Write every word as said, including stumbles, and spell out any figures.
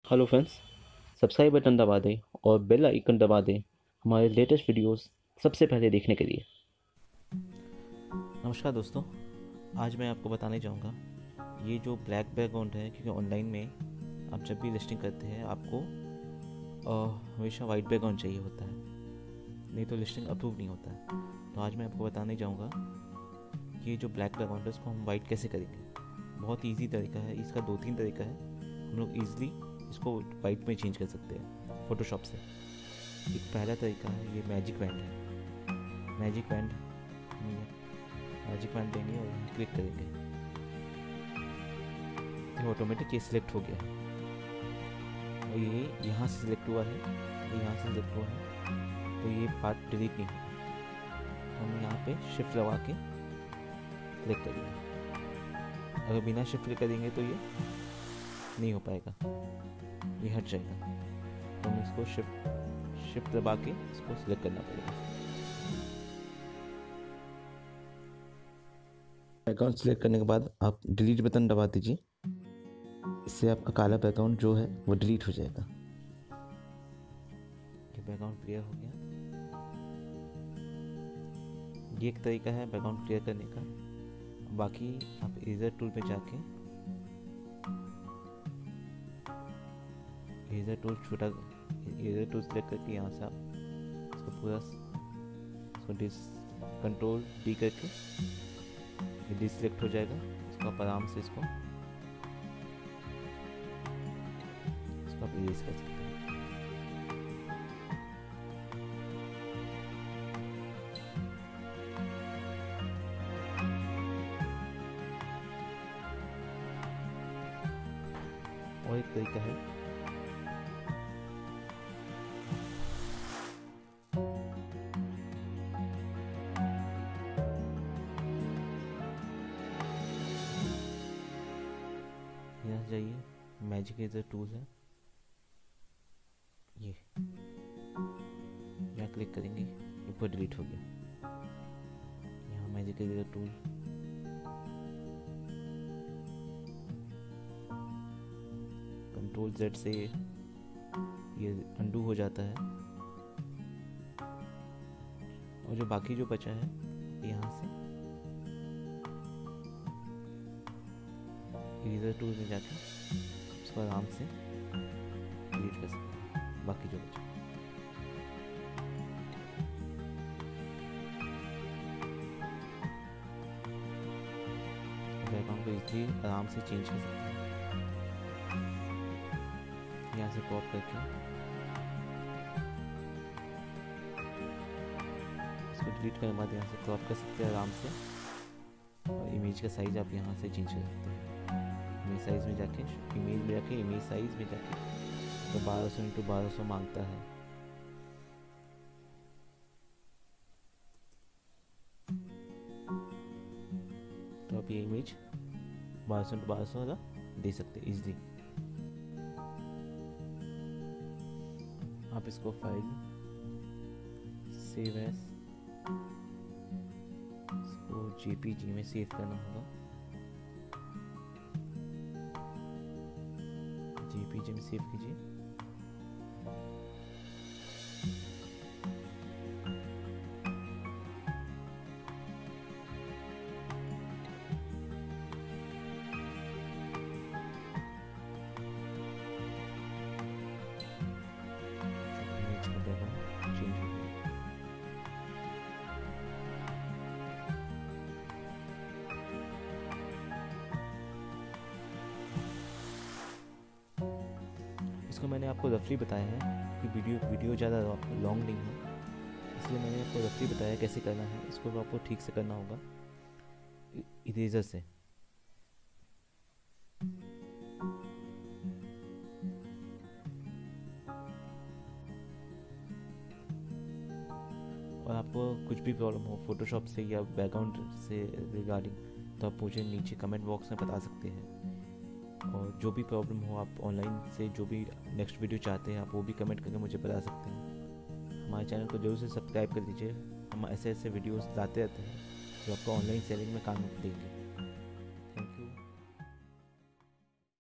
Hello friends, subscribe button दबा दें और बेल आइकन दबा दें हमारे लेटेस्ट वीडियोस सबसे पहले देखने के लिए। नमस्कार दोस्तों, आज मैं आपको बताने जाऊंगा ये जो ब्लैक बैकग्राउंड है, क्योंकि ऑनलाइन में आप जब भी लिस्टिंग करते हैं आपको अ, हमेशा वाइट बैकग्राउंड चाहिए होता है, नहीं तो लिस्टिंग अप्रूव नहीं होता है। तो आज मैं आपको बताने जाऊंगा कि ये जो ब्लैक बैकग्राउंड है उसको हम वाइट कैसे करेंगे। बहुत इजी तरीका है, इसका दो तीन तरीका है। हम लोग ईजिली इसको वाइट में चेंज कर सकते हैं फ़ोटोशॉप से। एक पहला तरीका है, ये मैजिक बैंड है। मैजिक बैंड मैजिक बैंड लेंगे और यहाँ क्लिक करेंगे तो ऑटोमेटिक ये सिलेक्ट हो गया है और ये यहाँ से सिलेक्ट हुआ है, ये यहाँ से सिलेक्ट हुआ है, तो ये पार्ट डिलीट नहीं होगा। हम यहाँ पे शिफ्ट दबा के क्लिक करेंगे। अगर बिना शिफ्ट करेंगे तो ये नहीं हो पाएगा, ये हट जाएगा। तो हम इसको शिफ्ट शिफ्ट दबा के इसको सिलेक्ट करना पड़ेगा। बैकग्राउंड सिलेक्ट करने के बाद आप डिलीट बटन दबा दीजिए, इससे आपका काला बैकग्राउंड जो है वो डिलीट हो जाएगा। ये बैकग्राउंड क्लियर हो गया। ये एक तरीका है बैकग्राउंड क्लियर करने का। बाकी आप इरेजर टूल पे जाके इरेजर टूल छोटा इरेजर टूल सेलेक्ट करके यहाँ से आप इसको पूरा इसको डिस कंट्रोल डी करके ये डिसलेक्ट हो जाएगा। इसको आप आराम से इसको इसको आप इरेज कर सकते हैं। और एक तरीका है, यहाँ से जाइए, मैजिक इरेजर टूल है, ये यहाँ क्लिक करेंगे, ये पूरा डिलीट हो गया। यहाँ magic eraser tool, control Z से ये अंडू हो जाता है। और जो बाकी जो बचा है यहाँ से इरेजर टूल में जाके इसको आराम से डिलीट कर सकते हैं, बाकी जो बचा। बैकग्राउंड को इजीली आराम से चेंज कर सकते हैं। यहाँ से क्रॉप करके इसको डिलीट करने के बाद यहाँ से क्रॉप कर सकते हैं आराम से। और इमेज का साइज आप यहाँ से चेंज कर सकते हैं। इमेज साइज में जाके इमेज में जाके इमेज साइज में जाके तो बारह सौ इंटू बारह सौ मांगता है। तो आप ये इमेज बारह सौ इंटू बारह सौ वाला दे सकते हैं इजली। आप इसको फाइल सेव एज इसको जेपीजी में सेव करना होगा। जेपीजी में सेव कीजिए। इमेज का बैकग्राउंड चेंज हो गया। इसको मैंने आपको रफली बताया है कि वीडियो वीडियो ज़्यादा लॉन्ग नहीं है, इसलिए मैंने आपको रफली बताया कैसे करना है। इसको तो आपको ठीक से करना होगा इरेजर से। और आपको कुछ भी प्रॉब्लम हो फोटोशॉप से या बैकग्राउंड से रिगार्डिंग, तो आप मुझे नीचे कमेंट बॉक्स में बता सकते हैं। और जो भी प्रॉब्लम हो, आप ऑनलाइन से जो भी नेक्स्ट वीडियो चाहते हैं आप वो भी कमेंट करके मुझे बता सकते हैं। हमारे चैनल को जरूर से सब्सक्राइब कर दीजिए। हम ऐसे ऐसे वीडियोस लाते रहते हैं जो आपको ऑनलाइन सेलिंग में काम देंगे।